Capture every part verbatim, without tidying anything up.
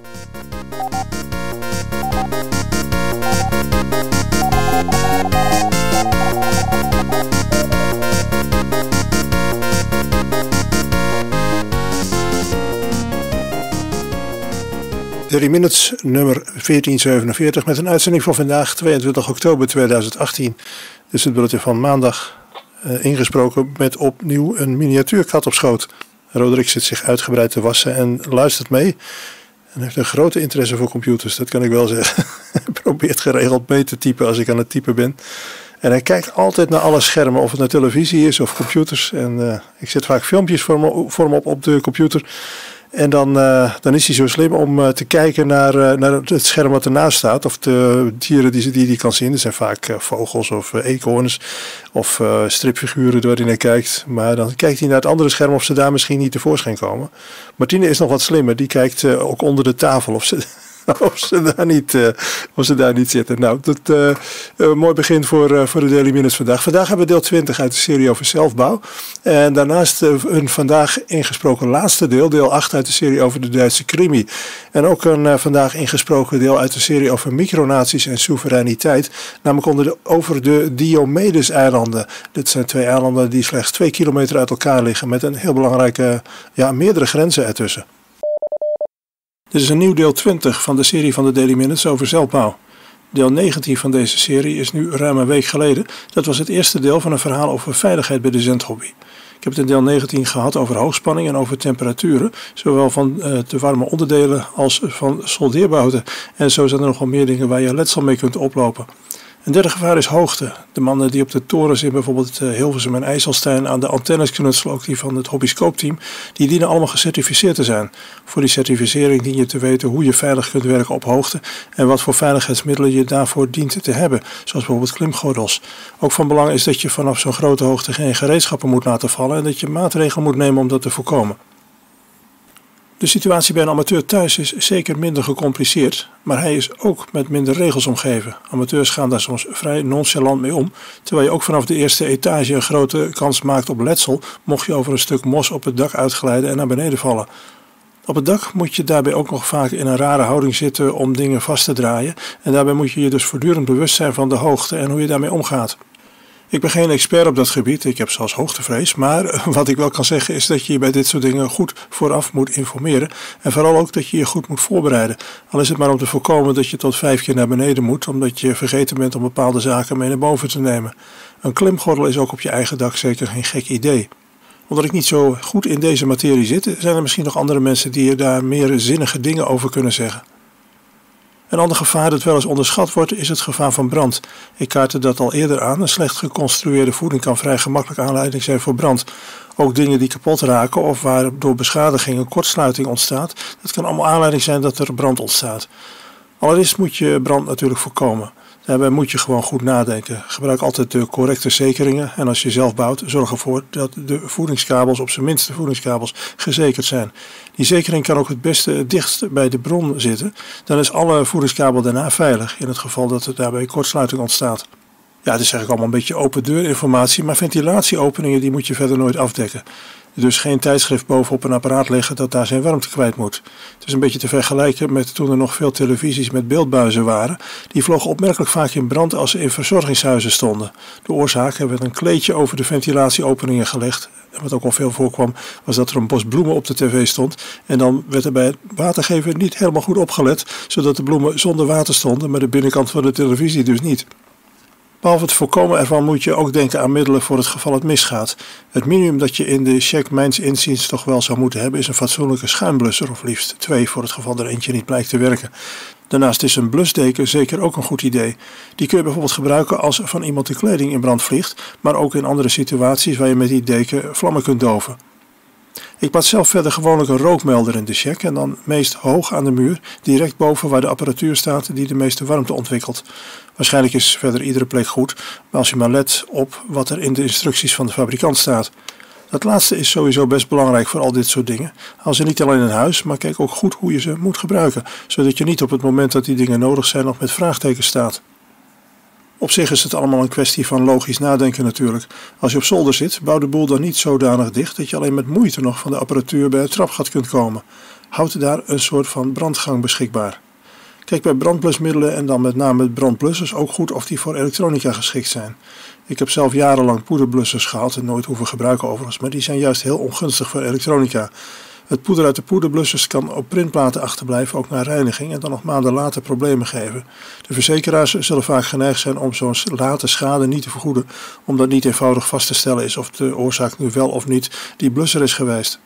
Daily Minutes nummer veertien zevenenveertig met een uitzending van vandaag tweeëntwintig oktober tweeduizend achttien. Dus het bulletin van maandag uh, ingesproken met opnieuw een miniatuurkat op schoot. Roderick zit zich uitgebreid te wassen en luistert mee. En heeft een grote interesse voor computers, dat kan ik wel zeggen. Hij probeert geregeld mee te typen als ik aan het typen ben. En hij kijkt altijd naar alle schermen, of het naar televisie is of computers. En uh, ik zet vaak filmpjes voor hem, voor hem op op de computer. En dan, uh, dan is hij zo slim om uh, te kijken naar, uh, naar het scherm wat ernaast staat. Of de dieren die hij die, die kan zien. Er zijn vaak uh, vogels of uh, eekhoorns of uh, stripfiguren waar hij naar kijkt. Maar dan kijkt hij naar het andere scherm of ze daar misschien niet tevoorschijn komen. Martine is nog wat slimmer. Die kijkt uh, ook onder de tafel of ze... Of ze, daar niet, uh, of ze daar niet zitten. Nou, dat uh, een mooi begin voor, uh, voor de Daily Minutes vandaag. Vandaag hebben we deel twintig uit de serie over zelfbouw. En daarnaast uh, een vandaag ingesproken laatste deel, deel acht uit de serie over de Duitse Krimi. En ook een uh, vandaag ingesproken deel uit de serie over micronaties en soevereiniteit. Namelijk onder de, over de Diomedes-eilanden. Dit zijn twee eilanden die slechts twee kilometer uit elkaar liggen. Met een heel belangrijke, ja, meerdere grenzen ertussen. Dit is een nieuw deel twintig van de serie van de Daily Minutes over zelfbouw. Deel negentien van deze serie is nu ruim een week geleden. Dat was het eerste deel van een verhaal over veiligheid bij de zendhobby. Ik heb het in deel negentien gehad over hoogspanning en over temperaturen. Zowel van uh, de warme onderdelen als van soldeerbouten. En zo zijn er nog wel meer dingen waar je letsel mee kunt oplopen. Een derde gevaar is hoogte. De mannen die op de torens in bijvoorbeeld Hilversum en IJsselstein aan de antennes knutselen, ook die van het hobby-scope-team, die dienen allemaal gecertificeerd te zijn. Voor die certificering dien je te weten hoe je veilig kunt werken op hoogte en wat voor veiligheidsmiddelen je daarvoor dient te hebben, zoals bijvoorbeeld klimgordels. Ook van belang is dat je vanaf zo'n grote hoogte geen gereedschappen moet laten vallen en dat je maatregelen moet nemen om dat te voorkomen. De situatie bij een amateur thuis is zeker minder gecompliceerd, maar hij is ook met minder regels omgeven. Amateurs gaan daar soms vrij nonchalant mee om, terwijl je ook vanaf de eerste etage een grote kans maakt op letsel, mocht je over een stuk mos op het dak uitglijden en naar beneden vallen. Op het dak moet je daarbij ook nog vaak in een rare houding zitten om dingen vast te draaien en daarbij moet je je dus voortdurend bewust zijn van de hoogte en hoe je daarmee omgaat. Ik ben geen expert op dat gebied, ik heb zelfs hoogtevrees, maar wat ik wel kan zeggen is dat je je bij dit soort dingen goed vooraf moet informeren en vooral ook dat je je goed moet voorbereiden. Al is het maar om te voorkomen dat je tot vijf keer naar beneden moet, omdat je vergeten bent om bepaalde zaken mee naar boven te nemen. Een klimgordel is ook op je eigen dak zeker geen gek idee. Omdat ik niet zo goed in deze materie zit, zijn er misschien nog andere mensen die je daar meer zinnige dingen over kunnen zeggen. Een ander gevaar dat wel eens onderschat wordt is het gevaar van brand. Ik kaartte dat al eerder aan. Een slecht geconstrueerde voeding kan vrij gemakkelijk aanleiding zijn voor brand. Ook dingen die kapot raken of waar door beschadiging een kortsluiting ontstaat, dat kan allemaal aanleiding zijn dat er brand ontstaat. Allereerst moet je brand natuurlijk voorkomen. Daarbij moet je gewoon goed nadenken. Gebruik altijd de correcte zekeringen en als je zelf bouwt, zorg ervoor dat de voedingskabels, op zijn minst de voedingskabels, gezekerd zijn. Die zekering kan ook het beste het dichtst bij de bron zitten. Dan is alle voedingskabel daarna veilig, in het geval dat er daarbij kortsluiting ontstaat. Ja, het is eigenlijk allemaal een beetje open deur informatie, maar ventilatieopeningen die moet je verder nooit afdekken. Dus geen tijdschrift bovenop een apparaat leggen dat daar zijn warmte kwijt moet. Het is een beetje te vergelijken met toen er nog veel televisies met beeldbuizen waren. Die vlogen opmerkelijk vaak in brand als ze in verzorgingshuizen stonden. De oorzaak werd een kleedje over de ventilatieopeningen gelegd. En wat ook al veel voorkwam was dat er een bos bloemen op de tv stond. En dan werd er bij het watergeven niet helemaal goed opgelet, zodat de bloemen zonder water stonden, maar de binnenkant van de televisie dus niet. Behalve het voorkomen ervan moet je ook denken aan middelen voor het geval het misgaat. Het minimum dat je in de check mijns inziens toch wel zou moeten hebben is een fatsoenlijke schuimblusser, of liefst twee voor het geval er eentje niet blijkt te werken. Daarnaast is een blusdeken zeker ook een goed idee. Die kun je bijvoorbeeld gebruiken als van iemand de kleding in brand vliegt, maar ook in andere situaties waar je met die deken vlammen kunt doven. Ik plaats zelf verder gewoonlijk een rookmelder in de check en dan meest hoog aan de muur, direct boven waar de apparatuur staat die de meeste warmte ontwikkelt. Waarschijnlijk is verder iedere plek goed, maar als je maar let op wat er in de instructies van de fabrikant staat. Dat laatste is sowieso best belangrijk voor al dit soort dingen. Haal ze niet alleen in huis, maar kijk ook goed hoe je ze moet gebruiken, zodat je niet op het moment dat die dingen nodig zijn nog met vraagtekens staat. Op zich is het allemaal een kwestie van logisch nadenken natuurlijk. Als je op zolder zit, bouw de boel dan niet zodanig dicht dat je alleen met moeite nog van de apparatuur bij het trapgat kunt komen. Houd daar een soort van brandgang beschikbaar. Kijk bij brandblusmiddelen en dan met name brandblussers ook goed of die voor elektronica geschikt zijn. Ik heb zelf jarenlang poederblussers gehad en nooit hoeven gebruiken overigens, maar die zijn juist heel ongunstig voor elektronica. Het poeder uit de poederblussers kan op printplaten achterblijven, ook na reiniging, en dan nog maanden later problemen geven. De verzekeraars zullen vaak geneigd zijn om zo'n late schade niet te vergoeden, omdat niet eenvoudig vast te stellen is of de oorzaak nu wel of niet die blusser is geweest.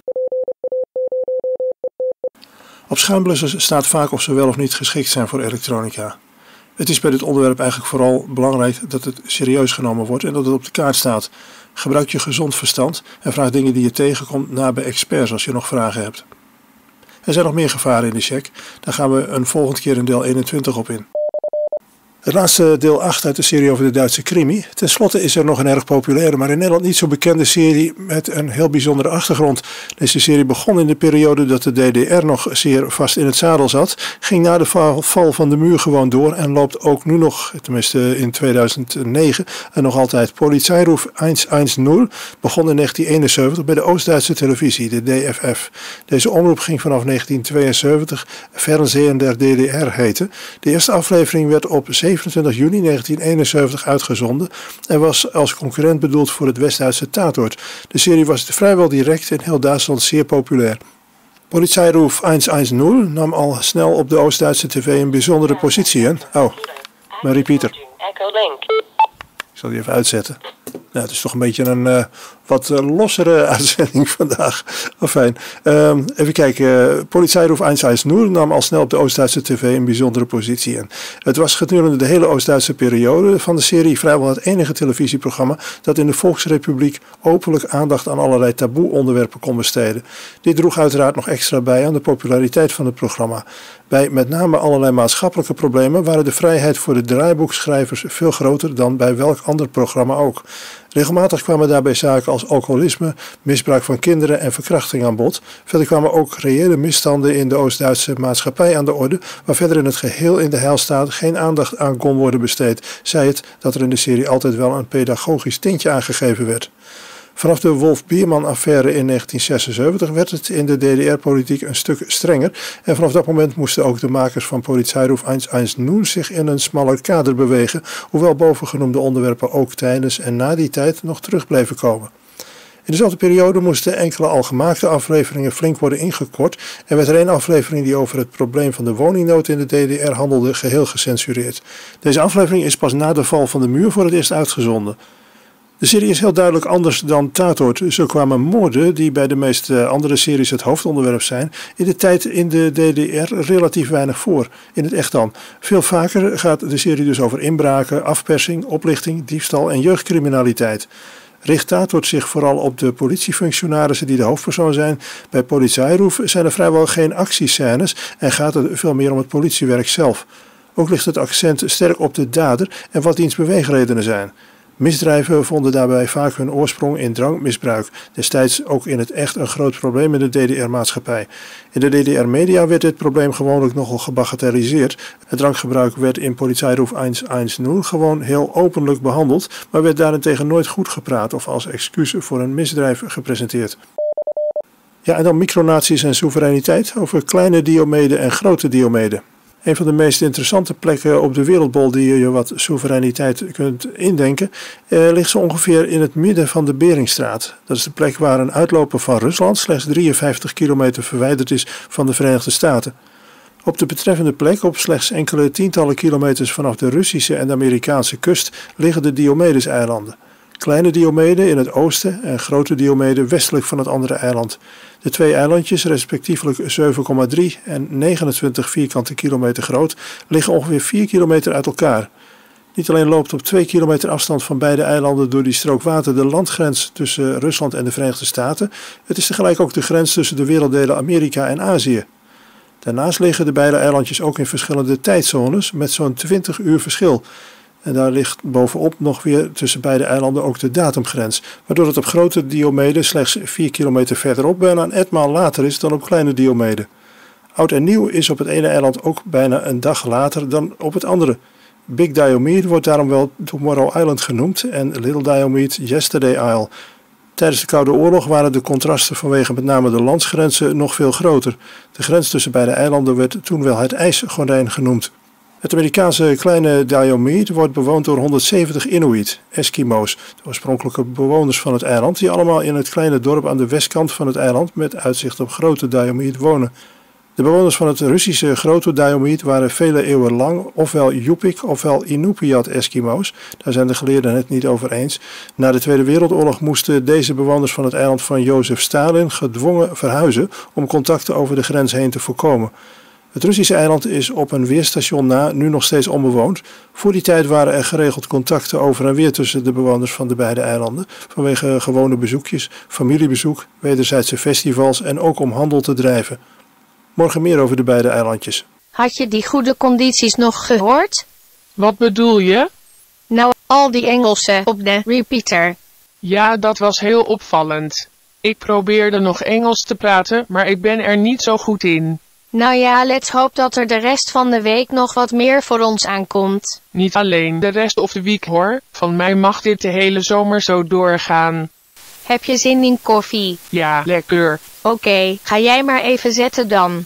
Op schuimblussers staat vaak of ze wel of niet geschikt zijn voor elektronica. Het is bij dit onderwerp eigenlijk vooral belangrijk dat het serieus genomen wordt en dat het op de kaart staat. Gebruik je gezond verstand en vraag dingen die je tegenkomt na bij experts als je nog vragen hebt. Er zijn nog meer gevaren in de check, daar gaan we een volgende keer in deel eenentwintig op in. Het laatste deel acht uit de serie over de Duitse crimi. Ten slotte is er nog een erg populaire, maar in Nederland niet zo bekende serie met een heel bijzondere achtergrond. Deze serie begon in de periode dat de D D R nog zeer vast in het zadel zat, ging na de val van de muur gewoon door en loopt ook nu nog, tenminste in tweeduizend negen, en nog altijd. Polizeiruf honderdtien begon in negentien eenenzeventig bij de Oost-Duitse televisie, de D F F. Deze omroep ging vanaf negentien tweeënzeventig Fernsehen der D D R heten. De eerste aflevering werd op zevenentwintig juni negentien eenenzeventig uitgezonden en was als concurrent bedoeld voor het West-Duitse Tatort. De serie was vrijwel direct in heel Duitsland zeer populair. Polizeiruf honderdtien nam al snel op de Oost-Duitse tv een bijzondere positie in. Oh, mijn repeater. Ik zal die even uitzetten. Nou, het is toch een beetje een uh, wat uh, lossere uitzending vandaag. Oh, fijn. Um, even kijken. Polizeiruf honderdtien nam al snel op de Oost-Duitse tv een bijzondere positie in. Het was gedurende de hele Oost-Duitse periode van de serie vrijwel het enige televisieprogramma dat in de Volksrepubliek openlijk aandacht aan allerlei taboe-onderwerpen kon besteden. Dit droeg uiteraard nog extra bij aan de populariteit van het programma. Bij met name allerlei maatschappelijke problemen waren de vrijheid voor de draaiboekschrijvers veel groter dan bij welk ander programma ook. Regelmatig kwamen daarbij zaken als alcoholisme, misbruik van kinderen en verkrachting aan bod. Verder kwamen ook reële misstanden in de Oost-Duitse maatschappij aan de orde, waar verder in het geheel in de Heilstaat geen aandacht aan kon worden besteed, zij het dat er in de serie altijd wel een pedagogisch tintje aangegeven werd. Vanaf de Wolf-Biermann-affaire in negentien zesenzeventig werd het in de D D R-politiek een stuk strenger en vanaf dat moment moesten ook de makers van Polizeiruf honderdtien zich in een smaller kader bewegen, hoewel bovengenoemde onderwerpen ook tijdens en na die tijd nog terug bleven komen. In dezelfde periode moesten enkele al gemaakte afleveringen flink worden ingekort en werd er één aflevering die over het probleem van de woningnood in de D D R handelde geheel gecensureerd. Deze aflevering is pas na de val van de muur voor het eerst uitgezonden. De serie is heel duidelijk anders dan Tatort. Zo kwamen moorden, die bij de meeste andere series het hoofdonderwerp zijn, in de tijd in de D D R relatief weinig voor. In het echt dan. Veel vaker gaat de serie dus over inbraken, afpersing, oplichting, diefstal en jeugdcriminaliteit. Richt Tatort zich vooral op de politiefunctionarissen die de hoofdpersoon zijn. Bij Polizeiruf zijn er vrijwel geen actiescènes en gaat het veel meer om het politiewerk zelf. Ook ligt het accent sterk op de dader en wat diens beweegredenen zijn. Misdrijven vonden daarbij vaak hun oorsprong in drankmisbruik, destijds ook in het echt een groot probleem in de D D R-maatschappij. In de D D R-media werd dit probleem gewoonlijk nogal gebagatelliseerd. Het drankgebruik werd in Polizeiruf honderdtien gewoon heel openlijk behandeld, maar werd daarentegen nooit goed gepraat of als excuus voor een misdrijf gepresenteerd. Ja, en dan micronaties en soevereiniteit over kleine Diomeden en grote Diomeden. Een van de meest interessante plekken op de wereldbol die je wat soevereiniteit kunt indenken, eh, ligt zo ongeveer in het midden van de Beringstraat. Dat is de plek waar een uitloper van Rusland slechts drieënvijftig kilometer verwijderd is van de Verenigde Staten. Op de betreffende plek, op slechts enkele tientallen kilometers vanaf de Russische en de Amerikaanse kust, liggen de Diomedes-eilanden. Kleine Diomede in het oosten en grote Diomede westelijk van het andere eiland. De twee eilandjes, respectievelijk zeven komma drie en negenentwintig vierkante kilometer groot, liggen ongeveer vier kilometer uit elkaar. Niet alleen loopt op twee kilometer afstand van beide eilanden door die strook water de landgrens tussen Rusland en de Verenigde Staten, het is tegelijk ook de grens tussen de werelddelen Amerika en Azië. Daarnaast liggen de beide eilandjes ook in verschillende tijdzones met zo'n twintig uur verschil. En daar ligt bovenop nog weer tussen beide eilanden ook de datumgrens, waardoor het op grote Diomede slechts vier kilometer verderop bijna een etmaal later is dan op kleine Diomede. Oud en nieuw is op het ene eiland ook bijna een dag later dan op het andere. Big Diomede wordt daarom wel Tomorrow Island genoemd en Little Diomede Yesterday Isle. Tijdens de Koude Oorlog waren de contrasten vanwege met name de landsgrenzen nog veel groter. De grens tussen beide eilanden werd toen wel het ijsgordijn genoemd. Het Amerikaanse kleine Diomede wordt bewoond door honderdzeventig Inuit, Eskimo's, de oorspronkelijke bewoners van het eiland, die allemaal in het kleine dorp aan de westkant van het eiland met uitzicht op Grote Diomede wonen. De bewoners van het Russische Grote Diomede waren vele eeuwen lang ofwel Yupik ofwel Inupiat Eskimo's. Daar zijn de geleerden het niet over eens. Na de Tweede Wereldoorlog moesten deze bewoners van het eiland van Jozef Stalin gedwongen verhuizen om contacten over de grens heen te voorkomen. Het Russische eiland is op een weerstation na nu nog steeds onbewoond. Voor die tijd waren er geregeld contacten over en weer tussen de bewoners van de beide eilanden, vanwege gewone bezoekjes, familiebezoek, wederzijdse festivals en ook om handel te drijven. Morgen meer over de beide eilandjes. Had je die goede condities nog gehoord? Wat bedoel je? Nou, al die Engelsen op de repeater. Ja, dat was heel opvallend. Ik probeerde nog Engels te praten, maar ik ben er niet zo goed in. Nou ja, let's hoop dat er de rest van de week nog wat meer voor ons aankomt. Niet alleen de rest of de week hoor, van mij mag dit de hele zomer zo doorgaan. Heb je zin in koffie? Ja, lekker. Oké, okay, ga jij maar even zetten dan.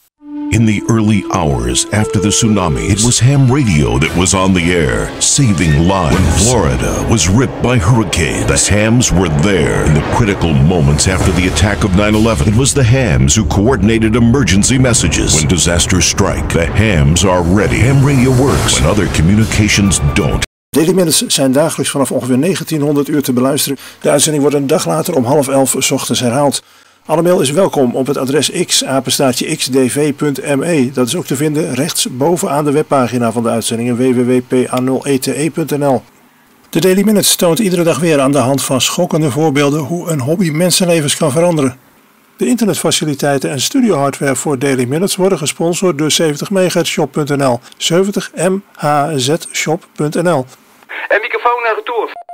In the early hours after the tsunami, it was ham radio that was on the air, saving lives. When Florida was ripped by hurricanes, the hams were there. In the critical moments after the attack of nine eleven, it was the hams who coordinated emergency messages. When disasters strike, the hams are ready. Ham radio works when other communications don't. Daily Minutes zijn dagelijks vanaf ongeveer negentienhonderd uur te beluisteren. De uitzending wordt een dag later om half elf 's ochtends herhaald. Alle mail is welkom op het adres x, apenstaartje x d v punt m e. Dat is ook te vinden rechts bovenaan de webpagina van de uitzendingen w w w punt p a nul e t e punt n l. De Daily Minutes toont iedere dag weer aan de hand van schokkende voorbeelden hoe een hobby mensenlevens kan veranderen. De internetfaciliteiten en studiohardware voor Daily Minutes worden gesponsord door zeventig megahertz shop punt n l. zeventig m h z shop punt n l. En microfoon naar retour.